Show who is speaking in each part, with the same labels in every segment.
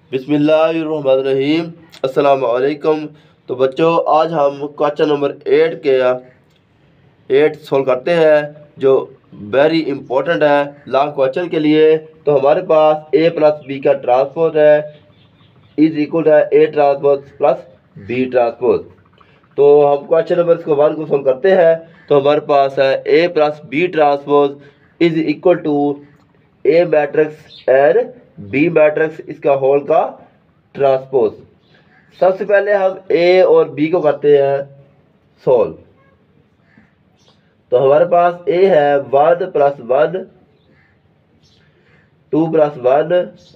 Speaker 1: बिस्मिल्लाहिर्रहमानिर्रहीम। अस्सलाम वालेकुम। तो बच्चों, आज हम क्वेश्चन नंबर 8 सोल्व करते हैं, जो वेरी इंपॉर्टेंट है लॉन्ग क्वेश्चन के लिए। तो हमारे पास a प्लस बी का ट्रांसपोज है इज इक्वल है a transpose plus b transpose. तो हम क्वेश्चन नंबर 1 को सोल्व करते हैं। तो हमारे पास है a plus B transpose is equal to a matrix and B matrix इसका होल का ट्रांसपोज। सबसे पहले हम ए और बी को करते हैं सोल्व। तो हमारे पास ए है 1 + 1 2 + 1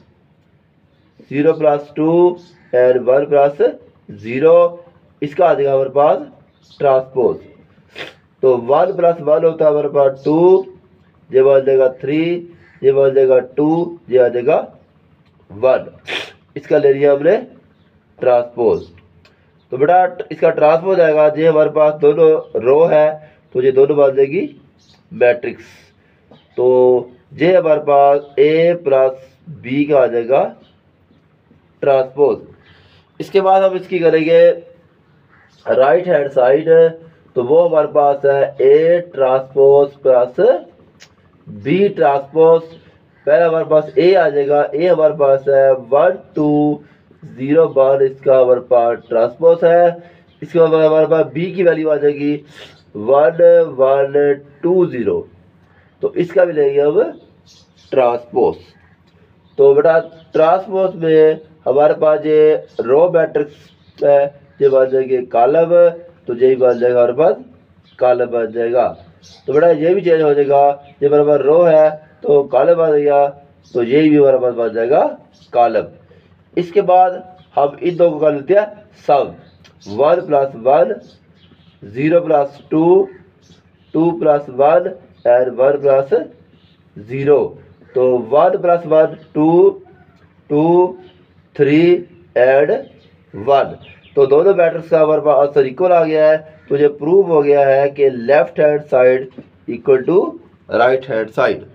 Speaker 1: 0 + 2 एंड 1 + 0। इसका आ जाएगा हमारे पास ट्रांसपोज। तो 1 + 1 होता है हमारे पास 2, ये बन जाएगा 3, ये बन जाएगा 2, ये आ जाएगा 1। इसका ले लिया हमने ट्रांसपोज। तो बेटा इसका ट्रांसपोज आएगा, ये हमारे पास दोनों रो है तो ये दोनों बन जाएगी मैट्रिक्स। तो ये हमारे पास a प्लस बी का आ जाएगा ट्रांसपोज। इसके बाद हम इसकी करेंगे राइट हैंड साइड। तो वो हमारे पास है a transpose plus b transpose. पहले हमारे पास a आ जाएगा, a हमारे पास है 1 2 0 1, इसका हमारे पास ट्रांसपोज है। इसके बाद हमारे पास b की वैल्यू आ जाएगी 1 1 2 0। तो इसका भी लेंगे हम ट्रांसपोज। तो बेटा ट्रांसपोज में हमारे पास ये रो मैट्रिक्स है, ये बन जाएगी कॉलम, तो यही बन जाएगा हमारे पास कॉलम बन जाएगा। तो बेटा ये भी चेंज हो जाएगा, ये हमारे पास रो है तो कॉलम बन गया, तो यही भी हमारे पास बन जाएगा कॉलम। इसके बाद हम इन दो को कर लेते हैं सम। 1 + 1 0 + 2 2 + 1 एंड 1 + 0। तो 1 + 1 2 2 3 एंड 1। तो दोनों मैट्रिक्स का हमारे पास आंसर इक्वल आ गया है। तो ये प्रूव हो गया है कि left hand side equal to right hand side.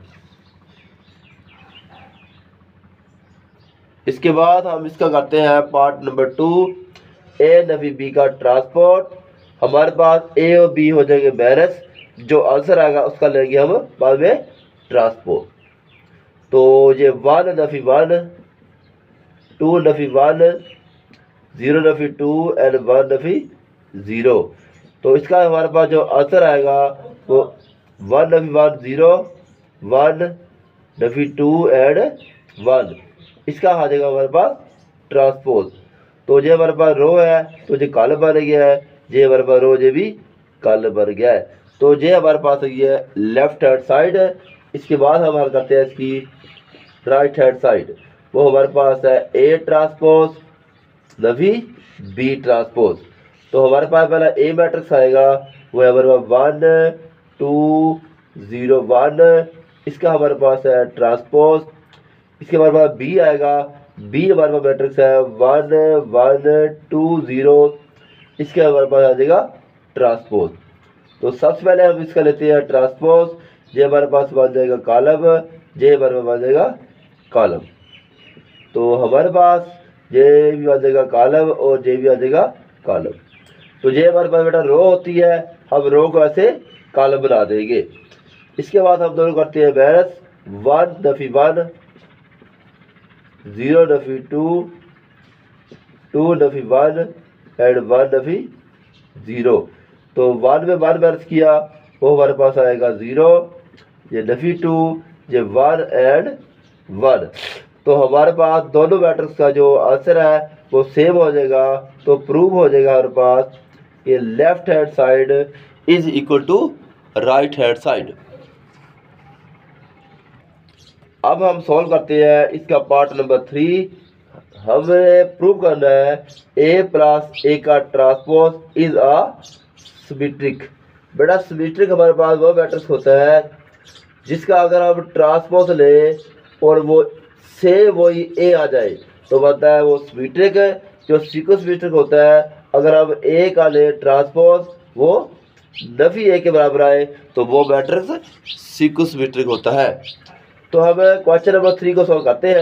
Speaker 1: इसके बाद हम इसका करते हैं पार्ट नंबर 2, a नफी b का ट्रांसपोर्ट। हमारे पास a और b हो जाएंगे बैरस, जो आंसर आएगा उसका लेंगे हम बाद में ट्रांसपोर्ट। तो ये 1 नफी 1 2 नफी 1 0 नफी 2 एंड 1 नफी 0। तो इसका हमारे पास जो आंसर आएगा वो 1 नफी 1 0 1 नफी 2 एंड 1। इसका आ जाएगा हमारे पास ट्रांसपोज। तो ये हमारे पास रो है तो ये कॉलम बन गया है, ये हमारे पास रो ये भी कॉलम बन गया है। तो ये हमारे पास ये लेफ्ट हैंड साइड है। इसके बाद हम हल करते हैं इसकी राइट हैंड साइड। वो हमारे पास है a ट्रांसपोज नफी b ट्रांसपोज। तो हमारे पास पहला a मैट्रिक्स आएगा, वो है हमारे पास 1 2 0 1। इसका हमारे पास है ट्रांसपोज। इसके हमारे पास b आएगा, b हमारे पास मैट्रिक्स है 1 1 2 0। इसके हमारे पास आ जाएगा ट्रांसपोज। तो सबसे पहले हम इसका लेते हैं ट्रांसपोज। ये हमारे पास बन जाएगा कॉलम, ये हमारे पास बन जाएगा कॉलम। तो हमारे पास ये भी आ जाएगा कॉलम और ये भी आ जाएगा कॉलम। तो ये हमारे पास बेटा रो होती है, हम रो को ऐसे कॉलम बना देंगे। इसके बाद हम दोनों करते हैं बैरस। 1 नफी 1 0 नफी 2 2 नफी 1 एंड 1 नफी 0। तो 1 में 1 बैरस किया, वो हमारे पास आएगा 0, ये नफी 2, ये 1 एंड 1। तो हमारे पास दोनों मैट्रिक्स का जो आंसर है वो सेम हो जाएगा। तो प्रूव हो जाएगा हमारे पास ये left hand side is equal to right hand side. अब हम सॉल्व करते हैं इसका पार्ट नंबर 3। हमें प्रूव करना है a + a का ट्रांसपोज इज अ सिमेट्रिक। बेटा सिमेट्रिक हमारे पास वो मैट्रिक्स होता है जिसका अगर हम ट्रांसपोज ले और वो से वही a आ जाए तो बनता है वो सिमेट्रिक। जो सीक्वेंस सिमेट्रिक होता है, अगर हम a का ले ट्रांसपोज वो नफी a के बराबर आए तो वो मैट्रिक्स सीक्वेंस सिमेट्रिक होता है। तो हम क्वेश्चन नंबर 3 को सॉल्व करते हैं।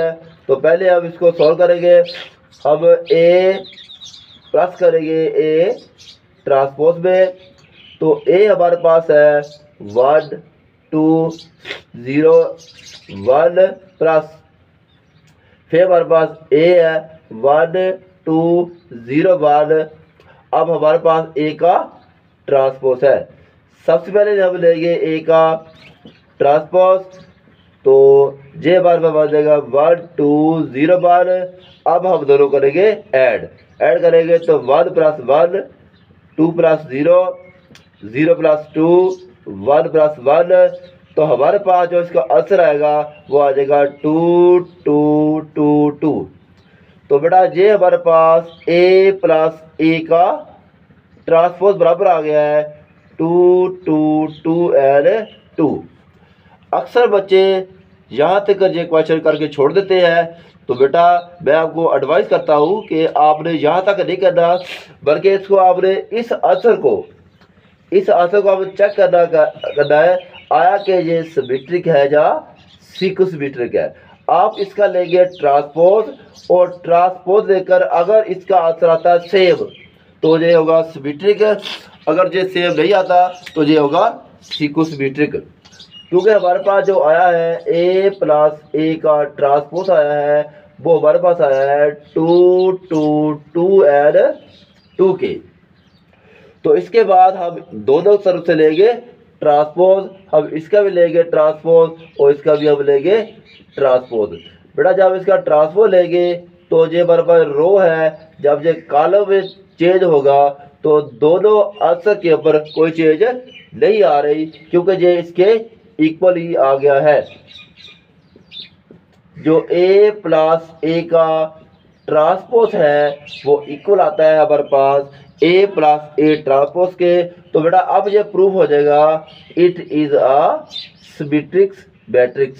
Speaker 1: तो पहले हम इसको सॉल्व करेंगे। हम ए प्लस करेंगे ए ट्रांसपोज में, तो ए हमारे पास है 1 2 0 1 प्लस, फिर हमारे पास ए है 1 2 0 1। अब हमारे पास ए का ट्रांसपोज है। सबसे पहले हम लेंगे ए का ट्रांसपोज, तो जे हमारे पास बन जाएगा 1 2 0 1। अब हम दोनों करेंगे ऐड करेंगे, तो 1 प्लस 1 2 प्लस 0 0 प्लस 2 1 प्लस 1। तो हमारे पास जो इसका आंसर आएगा वो आ जाएगा 2 2 2 2। तो बेटा ये हमारे पास a प्लस ए का ट्रांसपोज बराबर आ गया है 2 2 2 एंड 2। अक्सर बच्चे यहाँ तक ये क्वेश्चन करके छोड़ देते हैं, तो बेटा मैं आपको एडवाइस करता हूँ कि आपने यहाँ तक नहीं करना, बल्कि इसको आपने इस आंसर को आपने चेक करना है, आया कि ये सिमेट्रिक है या सिमेट्रिक है। आप इसका लेंगे ट्रांसपोज, और ट्रांसपोज लेकर अगर इसका आंसर आता है सेम तो ये होगा सिमेट्रिक, अगर ये सेम नहीं आता तो ये होगा सिमेट्रिक। क्योंकि हमारे पास जो आया है a प्लस ए का ट्रांसपोज आया है, वो हमारे पास आया है 2 2 2 एंड 2 के। तो इसके बाद हम दोनों तरफ से लेंगे ट्रांसपोज, हम इसका भी लेंगे ट्रांसपोज और इसका भी हम लेंगे ट्रांसपोज। बेटा जब इसका ट्रांसपोज लेंगे तो ये हमारे पास रो है, जब ये कॉलम में चेंज होगा तो दोनों आंसर के ऊपर कोई चेंज नहीं आ रही, क्योंकि ये इसके इक्वल ही आ गया है। जो a प्लस ए का ट्रांसपोज है वो इक्वल आता है हमारे पास a प्लस ए ट्रांसपोज के। तो बेटा अब ये प्रूफ हो जाएगा it is a symmetric matrix,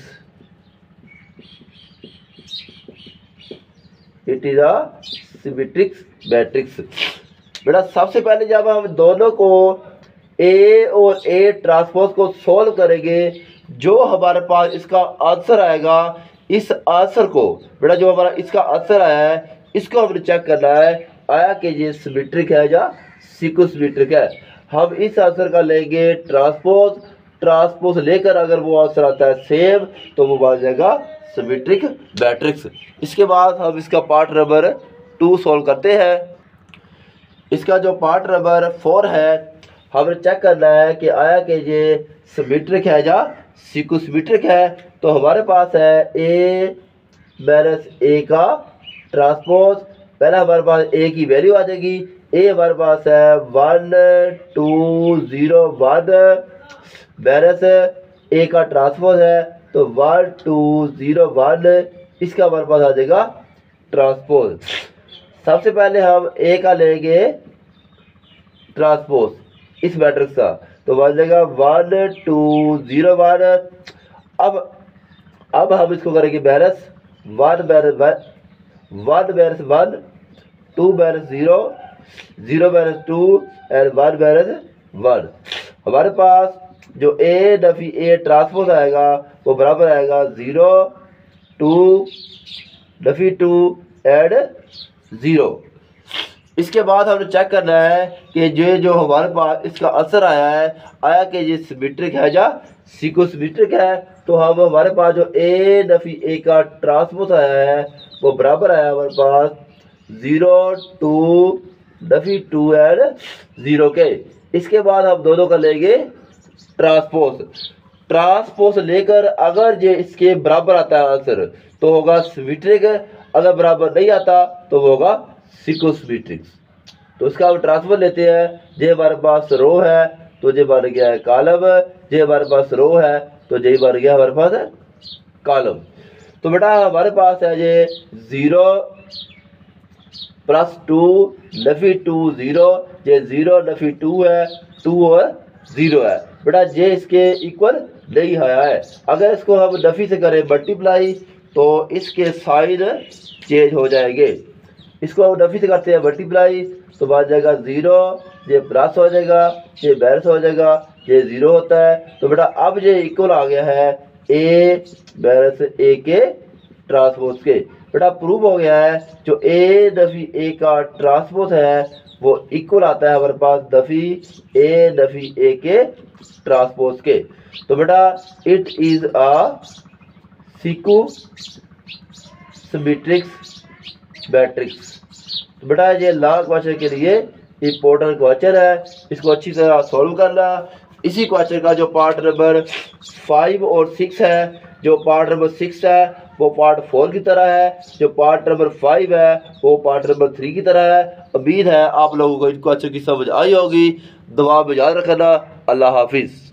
Speaker 1: it is a symmetric matrix. बेटा सबसे पहले जब हम दोनों को ए और ए ट्रांसपोज को सॉल्व करेंगे, जो हमारे पास इसका आंसर आएगा, इस आंसर को बेटा जो हमारा इसका आंसर आया है इसको हमने चेक करना है, आया कि ये सिमेट्रिक है या सिमेट्रिक है। हम इस आंसर का लेंगे ट्रांसपोज लेकर अगर वो आंसर आता है सेम तो वो बन जाएगा सिमेट्रिक मैट्रिक्स। इसके बाद हम इसका पार्ट नंबर 2 सॉल्व करते हैं। इसका जो पार्ट नंबर 4 है, हमें चेक करना है कि आया कि ये सिमेट्रिक है या सिमेट्रिक है। तो हमारे पास है a माइनस ए का ट्रांसपोज, पहले हमारे पास a की वैल्यू आ जाएगी, a हमारे पास है 1 2 0 1 माइनस ए का ट्रांसपोज है तो 1 2 0 1, इसका हमारे पास आ जाएगा ट्रांसपोज। सबसे पहले हम a का लेंगे ट्रांसपोज इस मैट्रिक्स का, तो बन जाएगा 1 2 0 1। अब हम इसको करेंगे balance, 1 balance 1 2 balance 0 0 balance 2 and 1 balance 1। हमारे पास जो a नफी a ट्रांसपोज आएगा वो बराबर आएगा 0 2 नफी 2 एंड 0। इसके बाद हमें चेक करना है कि ये जो हमारे पास इसका आंसर आया कि ये सिमेट्रिक है या सिमेट्रिक है। तो हम हमारे पास जो a नफी a का ट्रांसपोज आया है वो बराबर आया हमारे पास 0 2 नफी 2 एंड 0 के। इसके बाद हम दोनों का लेंगे ट्रांसपोज लेकर अगर ये इसके बराबर आता है आंसर तो होगा सिमेट्रिक, अगर बराबर नहीं आता तो वो होगा सिमेट्रिक। तो इसका हम ट्रांसफर लेते हैं, ये हमारे पास रो है तो ये बन गया है कॉलम, ये हमारे पास रो है तो यही बन गया हमारे पास कॉलम। तो बेटा हमारे पास है ये 0 प्लस 2 नफी 2 0, ये 0 नफी 2 है, 2 और 0 है। बेटा ये इसके इक्वल नहीं आया है। अगर इसको हम नफी से करें मल्टीप्लाई तो इसके साइन चेंज हो जाएंगे। इसको हम नफी से करते हैं मल्टीप्लाई तो बन जाएगा 0, ये प्लस हो जाएगा, ये माइनस हो जाएगा, ये 0 होता है। तो बेटा अब ये इक्वल आ गया है a माइनस ए के ट्रांसपोज के। बेटा प्रूव हो गया है जो ए दफ़ी ए का ट्रांसपोज है वो इक्वल आता है हमारे पास दफ़ी ए के ट्रांसपोज के। तो बेटा it is a skew symmetrics matrix. तो बेटा ये लॉन्ग क्वेश्चन के लिए इंपॉर्टेंट क्वेश्चन है, इसको अच्छी तरह सॉल्व करना। इसी क्वेश्चन का जो पार्ट नंबर 5 और 6 है, जो पार्ट नंबर 6 है वो पार्ट 4 की तरह है, जो पार्ट नंबर 5 है वो पार्ट नंबर 3 की तरह है। उम्मीद है आप लोगों को इन क्वेश्चन की समझ आई होगी। दुआ में याद रखना। अल्लाह हाफिज़।